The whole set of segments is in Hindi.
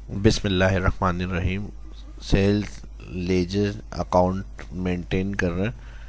बिस्मिल्लाहिर्रहमानिर्रहीम। सेल्स लेजर अकाउंट मेंटेन कर रहे हैं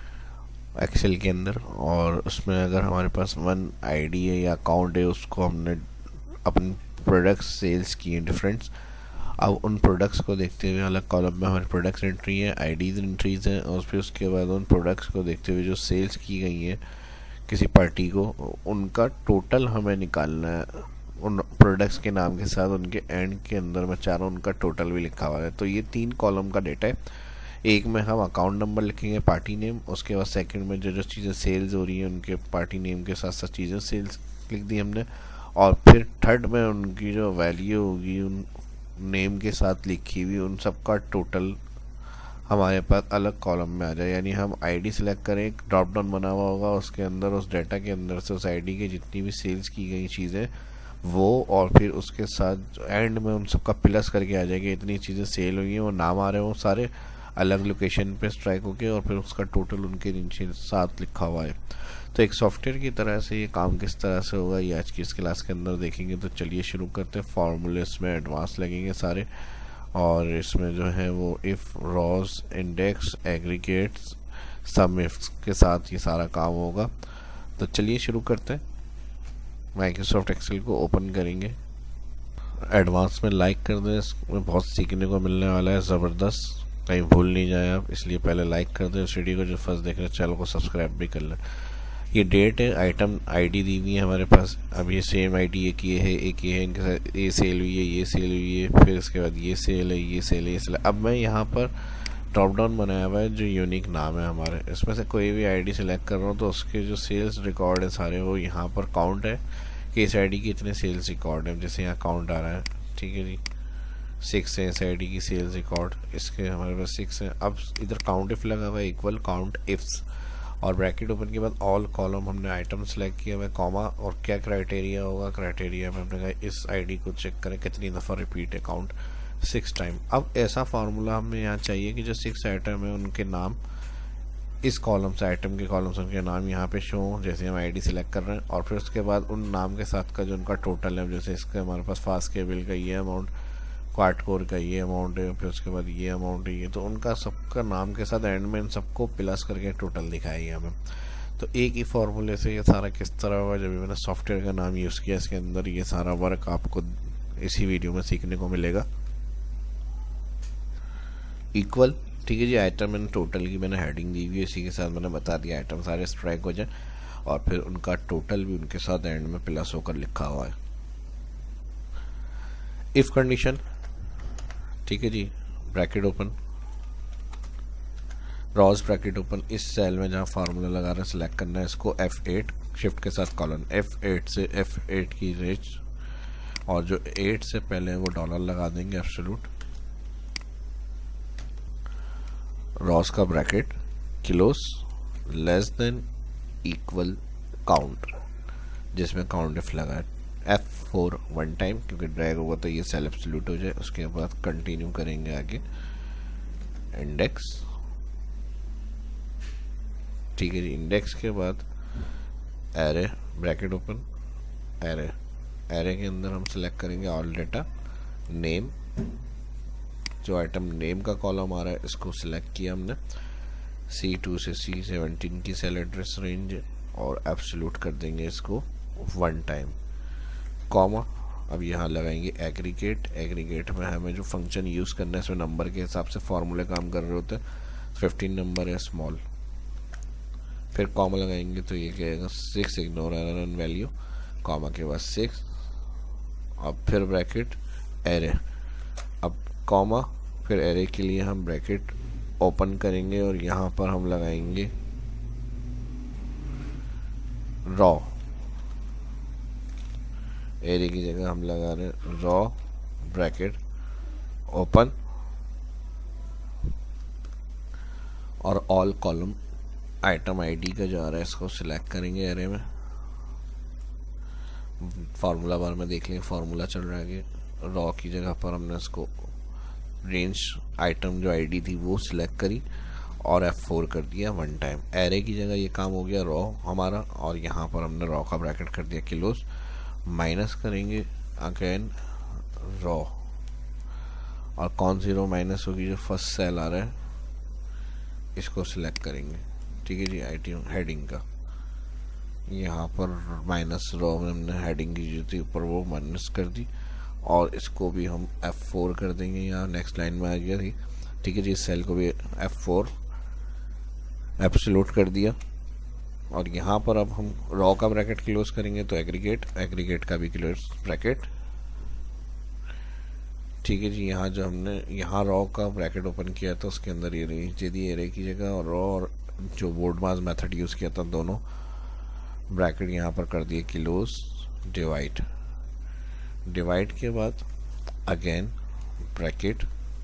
एक्सेल के अंदर, और उसमें अगर हमारे पास वन आईडी है या अकाउंट है, उसको हमने अपने प्रोडक्ट्स सेल्स किए डिफरेंट्स। अब उन प्रोडक्ट्स को देखते हुए अलग कॉलम में हमारे प्रोडक्ट्स एंट्री है, आईडीज एंट्रीज हैं, और फिर उसके बाद उन प्रोडक्ट्स को देखते हुए जो सेल्स की गई है किसी पार्टी को, उनका टोटल हमें निकालना है उन प्रोडक्ट्स के नाम के साथ। उनके एंड के अंदर में चारों उनका टोटल भी लिखा हुआ है। तो ये 3 कॉलम का डेटा है। एक में हम अकाउंट नंबर लिखेंगे, पार्टी नेम, उसके बाद सेकंड में जो जो चीज़ें सेल्स हो रही हैं उनके पार्टी नेम के साथ साथ चीज़ें सेल्स लिख दी हमने, और फिर थर्ड में उनकी जो वैल्यू होगी उन नेम के साथ लिखी हुई, उन सब का टोटल हमारे पास अलग कॉलम में आ जाए। यानी हम आईडी सेलेक्ट करें, एक ड्रॉप डाउन बना हुआ होगा, उसके अंदर उस डाटा के अंदर से उस आईडी के जितनी भी सेल्स की गई चीज़ें वो, और फिर उसके साथ एंड में उन सबका प्लस करके आ जाएगी, इतनी चीज़ें सेल हुई हैं, वो नाम आ रहे हो सारे अलग लोकेशन पे स्ट्राइक होके, और फिर उसका टोटल उनके नीचे साथ लिखा हुआ है। तो एक सॉफ्टवेयर की तरह से ये काम किस तरह से होगा ये आज की इस क्लास के अंदर देखेंगे। तो चलिए शुरू करते हैं। फार्मूले इसमें एडवांस लगेंगे सारे, और इसमें जो है वो if, rows, index, aggregates, sum ifs के साथ ये सारा काम होगा। तो चलिए शुरू करते हैं। माइक्रोसॉफ्ट एक्सेल को ओपन करेंगे, एडवांस में लाइक कर दें, इसमें बहुत सीखने को मिलने वाला है ज़बरदस्त, कहीं भूल नहीं जाए आप, इसलिए पहले लाइक कर दें। इस वीडियो को जो फर्स्ट देख रहे हैं चैनल को सब्सक्राइब भी कर लें। ये डेट है, आइटम आईडी दी हुई है हमारे पास। अब ये सेम आईडी एक ये है, एक ये है, इनके साथ ये सेल हुई है, ये सेल हुई है, फिर इसके बाद ये सेल है, ये सेल है, ये सेल है। अब मैं यहाँ पर ड्रॉप डाउन बनाया हुआ है जो यूनिक नाम है हमारे, इसमें से कोई भी आईडी सेलेक्ट कर रहा हूँ तो उसके जो सेल्स रिकॉर्ड है सारे वो यहाँ पर काउंट है कि इस आईडी की इतने सेल्स रिकॉर्ड है। जैसे यहाँ काउंट आ रहा है, ठीक है जी, 6 है इस आईडी की सेल्स रिकॉर्ड, इसके हमारे पास 6 है। अब इधर काउंट इफ लगा हुआ है, इक्वल काउंट इफ्स, और ब्रैकेट ओपन के बाद ऑल कॉलम हमने आइटम सेलेक्ट किया हुआ है, कॉमा, और क्या क्राइटेरिया होगा, क्राइटेरिया में हमने कहा इस आईडी को चेक करें कितनी दफ़ा रिपीट है, काउंट 6 टाइम। अब ऐसा फार्मूला हमें यहाँ चाहिए कि जो 6 आइटम है उनके नाम इस कॉलम से, आइटम के कॉलम से उनके नाम यहाँ पे शो हो, जैसे हम आईडी सेलेक्ट कर रहे हैं, और फिर उसके बाद उन नाम के साथ का जो उनका टोटल है, जैसे इसका हमारे पास फास्ट केबल का ये अमाउंट, क्वाड कोर का ये अमाउंट है, फिर उसके बाद ये अमाउंट है, ये तो उनका सबका नाम के साथ एंड में इन सबको प्लस करके टोटल दिखाएगी हमें। तो एक ही फार्मूले से ये सारा किस तरह होगा, जब भी मैंने सॉफ्टवेयर का नाम यूज़ किया इसके अंदर ये सारा वर्क आपको इसी वीडियो में सीखने को मिलेगा। इक्वल, ठीक है जी, आइटम एंड टोटल की मैंने हेडिंग दी हुई है, इसी के साथ मैंने बता दिया आइटम सारे स्ट्राइक हो जाए, और फिर उनका टोटल भी उनके साथ एंड में प्लस होकर लिखा हुआ है। इफ कंडीशन, ठीक है जी, bracket open, rows bracket open, इस सेल में जहाँ फार्मूला लगा रहे हैं सेलेक्ट करना है इसको, F8 शिफ्ट के साथ कॉलन, F8 से F8 की रेंज, और जो 8 से पहले वो डॉलर लगा देंगे एब्सोल्यूट, रॉस का bracket, kilos less than equal count, जिसमें काउंट इफ लगा है, F4 वन टाइम, क्योंकि ड्रैग होगा तो ये सेल एब्सोल्यूट हो जाए। उसके बाद कंटिन्यू करेंगे आगे, इंडेक्स, ठीक है जी, इंडेक्स के बाद array bracket open, array, array के अंदर हम सेलेक्ट करेंगे ऑल डेटा, नेम, जो आइटम नेम का कॉलम आ रहा है इसको सिलेक्ट किया हमने, C2 से C17 की सेल एड्रेस रेंज, और एब्सोल्यूट कर देंगे इसको वन टाइम, कॉमा। अब यहाँ लगाएंगे एग्रीगेट, एग्रीगेट में हमें जो फंक्शन यूज़ करना है इसमें नंबर के हिसाब से फार्मूले काम कर रहे होते हैं, 15 नंबर है स्मॉल, फिर कॉमा लगाएंगे तो ये कहेगा 6 इग्नोर एरर वैल्यू, कॉमा के बाद 6, अब फिर ब्रैकेट एरे, अब कॉमा, फिर एरे के लिए हम ब्रैकेट ओपन करेंगे और यहाँ पर हम लगाएंगे रॉ, एरे की जगह हम लगा रहे हैं रॉ ब्रैकेट ओपन, और ऑल कॉलम आइटम आईडी का जो आ रहा है इसको सिलेक्ट करेंगे एरे में। फार्मूला बार में देख लेंगे फार्मूला चल रहा है, रॉ की जगह पर हमने इसको रेंज आइटम जो आईडी थी वो सिलेक्ट करी और F4 कर दिया वन टाइम। एरे की जगह ये काम हो गया रॉ हमारा, और यहाँ पर हमने रॉ का ब्रैकेट कर दिया किलोस, माइनस करेंगे अगेन रॉ, और कौन सी रो माइनस होगी, जो फर्स्ट सेल आ रहा है इसको सिलेक्ट करेंगे। ठीक है जी, आइटम हेडिंग का यहाँ पर माइनस रो में हमने हेडिंग की जो थी ऊपर वो माइनस कर दी, और इसको भी हम F4 कर देंगे, यहाँ नेक्स्ट लाइन में आ गया थी। ठीक है जी, इस सेल को भी F4 एब्सोल्यूट कर दिया, और यहाँ पर अब हम रॉ का ब्रैकेट क्लोज करेंगे तो एग्रीगेट का भी क्लोज ब्रैकेट। ठीक है जी, यहाँ जो हमने यहाँ रॉ का ब्रैकेट ओपन किया था उसके अंदर ये यदि एरे की जगह और रॉ और जो बोर्ड मास मेथड यूज़ किया था दोनों ब्रैकेट यहाँ पर कर दिए क्लोज। डिवाइड के बाद अगेन ब्रैकेट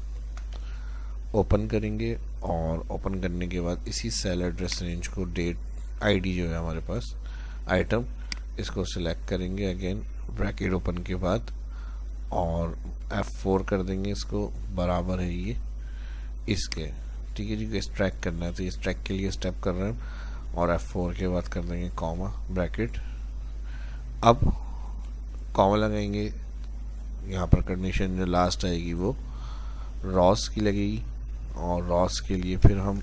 ओपन करेंगे, और ओपन करने के बाद इसी सेल एड्रेस रेंज को डेट आईडी जो है हमारे पास आइटम इसको सिलेक्ट करेंगे, अगेन ब्रैकेट ओपन के बाद और F4 कर देंगे, इसको बराबर है ये इसके। ठीक है जी, इस ट्रैक करना है तो इस ट्रैक के लिए स्टेप कर रहे हैं, और F4 के बाद कर देंगे कॉमा ब्रैकेट। अब कॉमा लगाएंगे, यहाँ पर कंडीशन जो लास्ट आएगी वो रॉस की लगेगी, और रॉस के लिए फिर हम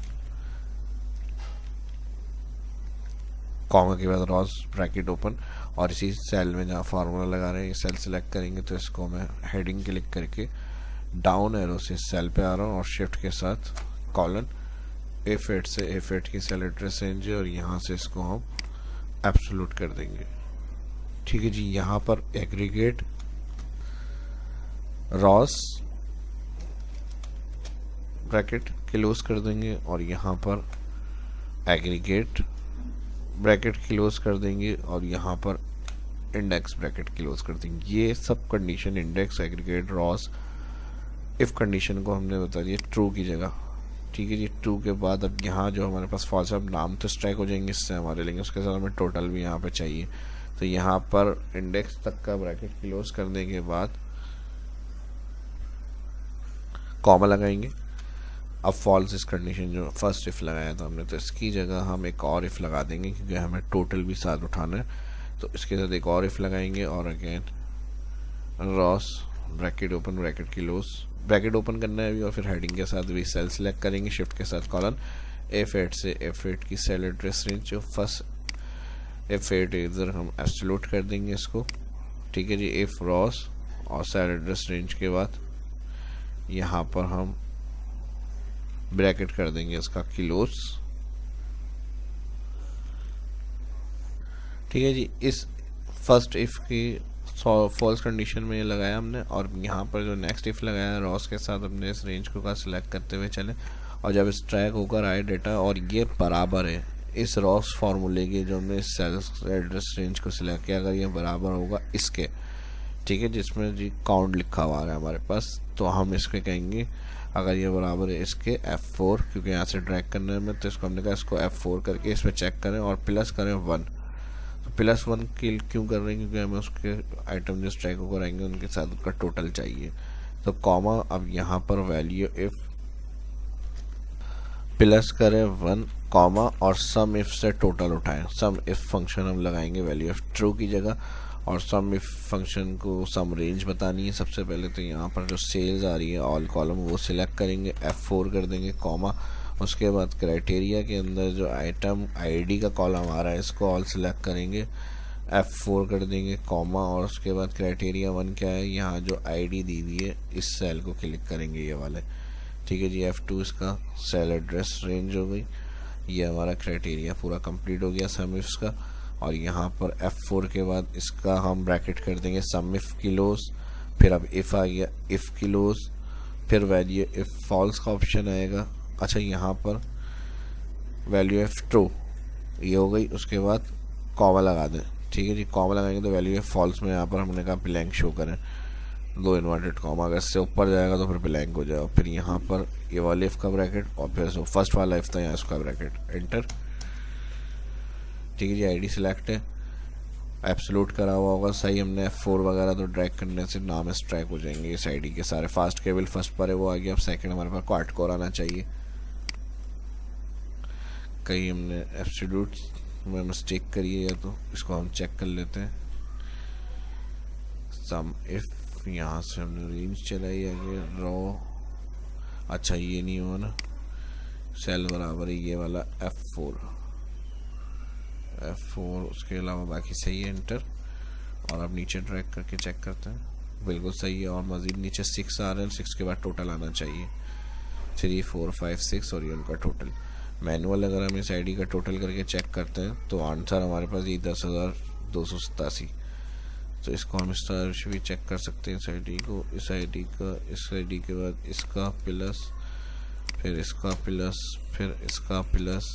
कॉमा के बाद रॉस ब्रैकेट ओपन, और इसी सेल में जहाँ फार्मूला लगा रहे हैं ये सेल सिलेक्ट करेंगे तो इसको मैं हेडिंग क्लिक करके डाउन एरो से सेल पे आ रहा हूँ, और शिफ्ट के साथ कॉलन F8 से F8 की सेल एड्रेस रेंज है, और यहाँ से इसको हम एब्सोल्यूट कर देंगे। ठीक है जी, यहाँ पर एग्रीगेट रॉस ब्रैकेट क्लोज कर देंगे, और यहाँ पर एग्रीगेट ब्रैकेट क्लोज कर देंगे, और यहाँ पर इंडेक्स ब्रैकेट क्लोज कर देंगे। ये सब condition index aggregate rows if condition को हमने बता दिया ट्रू की जगह। ठीक है जी, ट्रू के बाद अब यहाँ जो हमारे पास फॉल्स अब नाम तो स्ट्राइक हो जाएंगे इससे हमारे, लेकिन उसके साथ हमें टोटल भी यहाँ पे चाहिए, तो यहाँ पर इंडेक्स तक का ब्रैकेट क्लोज करने के बाद कॉमा लगाएंगे। अब फॉल्स इस कंडीशन जो फर्स्ट इफ लगाया था हमने, तो इसकी जगह हम एक और इफ लगा देंगे क्योंकि हमें टोटल भी साथ उठाना है, तो इसके साथ एक और इफ लगाएंगे, और again rows bracket open bracket close bracket open करना है अभी, और फिर हेडिंग के साथ भी सेल सिलेक्ट करेंगे, शिफ्ट के साथ कॉलन F8 से F8 की सेल एड्रेस रेंज जो फर्स्ट F8 इधर हम एब्सोल्यूट कर देंगे इसको। ठीक है जी, इफ रॉस और सेल एड्रेस रेंज के बाद यहाँ पर हम ब्रैकेट कर देंगे इसका क्लोज। ठीक है जी, इस फर्स्ट इफ की फॉल्स कंडीशन में ये लगाया हमने, और यहाँ पर जो नेक्स्ट इफ लगाया रॉस के साथ हमने इस रेंज को का सिलेक्ट करते हुए चले, और जब इस ट्रैक होकर आए डेटा और ये बराबर है इस रॉस फार्मूले के जो हमने इस सेल एड्रेस रेंज को सिलेक्ट किया, अगर ये बराबर होगा इसके, ठीक है, जिसमें जी काउंट लिखा हुआ है हमारे पास, तो हम इसके कहेंगे अगर ये बराबर है इसके F4, क्योंकि यहाँ से ड्रैग करने में, तो इसको हमने कहा इसको F4 करके इसमें चेक करें और प्लस करें 1। तो +1 क्यों कर रहे हैं, क्योंकि हमें उसके आइटम जो स्ट्राइक होकर आएंगे उनके साथ उसका टोटल चाहिए। तो कॉमा अब यहाँ पर वैल्यू इफ प्लस करें 1 कॉमा और सम इफ से टोटल उठाएं। सम इफ फंक्शन हम लगाएंगे वैल्यू ऑफ ट्रू की जगह, और सम इफ फंक्शन को सम रेंज बतानी है। सबसे पहले तो यहाँ पर जो सेल्स आ रही है ऑल कॉलम वो सिलेक्ट करेंगे, F4 कर देंगे कॉमा, उसके बाद क्राइटेरिया के अंदर जो आइटम आईडी का कॉलम आ रहा है इसको ऑल सिलेक्ट करेंगे, F4 कर देंगे कॉमा, और उसके बाद क्राइटेरिया 1 क्या है, यहाँ जो आईडी दी हुई है इस सेल को क्लिक करेंगे ये वाले। ठीक है जी, F2 इसका सेल एड्रेस रेंज हो गई, ये हमारा क्राइटेरिया पूरा कंप्लीट हो गया सम इफ्स का। और यहाँ पर F4 के बाद इसका हम ब्रैकेट कर देंगे सम इफ क्लोज, फिर अब इफ आ गया इफ क्लोज, फिर वैल्यू इफ फॉल्स का ऑप्शन आएगा। अच्छा, यहाँ पर वैल्यू ऑफ ट्रू ये हो गई, उसके बाद कॉमा लगा दें। ठीक है जी, कॉमा लगाएंगे तो वैल्यू ऑफ फॉल्स में यहाँ पर हमने कहा ब्लैंक शो करें, 2 इन्वर्टेड कॉमा, अगर इससे ऊपर जाएगा तो फिर ब्लैंक हो जाएगा। फिर यहाँ पर ये वाले इफ का ब्रैकेट, और फिर जो फर्स्ट वाला इफ था यहाँ इसका ब्रैकेट, एंटर। ठीक है जी, आईडी सिलेक्ट है, एब्सोल्यूट करा हुआ होगा सही, हमने F4 वगैरह तो ड्रैग करने से नाम स्ट्राइक हो जाएंगे इस आईडी के सारे। फास्ट केबल फर्स्ट पर है वो आ गया, अब सेकंड हमारे पास क्वाड कोर आना चाहिए, कहीं हमने एब्सोल्यूट में मिस्टेक करी है या तो इसको हम चेक कर लेते हैं। सम इफ यहाँ से हमने रेंज चलाई आगे रॉ। अच्छा ये नहीं हुआ ना, सेल बराबर है ये वाला F4, उसके अलावा बाकी सही है। एंटर, और अब नीचे ड्रैग करके चेक करते हैं, बिल्कुल सही है। और मज़ीद नीचे 6 आ रहे हैं, 6 के बाद टोटल आना चाहिए 3 4 5 6, और ये उनका टोटल। मैनुअल अगर हम इस आईडी का टोटल करके चेक करते हैं तो आंसर हमारे पास ये 10,287। तो इसको हम इस तरह से भी चेक कर सकते हैं, इस आईडी को, इस आईडी का, इस आईडी के बाद इसका प्लस, फिर इसका प्लस, फिर इसका प्लस,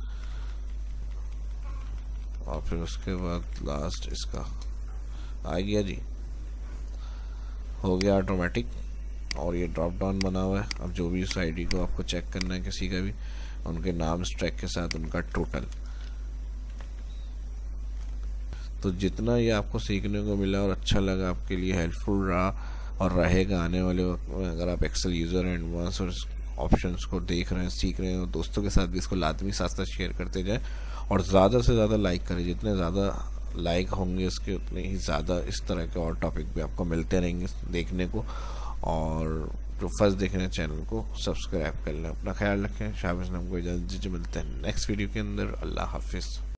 और फिर उसके बाद लास्ट इसका। आ गया जी, हो गया ऑटोमेटिक। और ये ड्रॉप डाउन बना हुआ है। अब जो भी इस आईडी को आपको चेक करना है किसी का भी, उनके नाम स्ट्रैक के साथ उनका टोटल। तो जितना ये आपको सीखने को मिला और अच्छा लगा, आपके लिए हेल्पफुल रहा और रहेगा आने वाले वक्त में, अगर आप एक्सेल यूज़र हैं, एडवांस और ऑप्शंस को देख रहे हैं, सीख रहे हैं, और दोस्तों के साथ भी इसको लाजमी साथ साथ शेयर करते जाएं और ज़्यादा से ज़्यादा लाइक करें। जितने ज़्यादा लाइक होंगे उसके उतने ही ज़्यादा इस तरह के और टॉपिक भी आपको मिलते रहेंगे देखने को। और जो फर्स्ट देख रहे हैं चैनल को सब्सक्राइब कर लें। अपना ख्याल रखें। शाबाश नाम को इजाज़त दीजिए, मिलते हैं नेक्स्ट वीडियो के अंदर। अल्लाह हाफिज़।